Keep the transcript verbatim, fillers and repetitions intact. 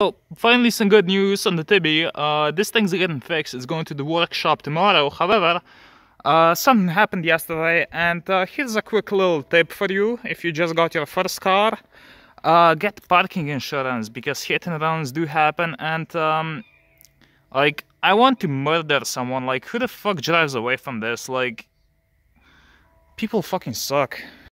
So, finally some good news on the Tibi. Uh, this thing's getting fixed. It's going to the workshop tomorrow. However, uh, something happened yesterday, and uh, here's a quick little tip for you. If you just got your first car, uh, get parking insurance, because hit and runs do happen, and um, like, I want to murder someone. Like, who the fuck drives away from this? Like, people fucking suck.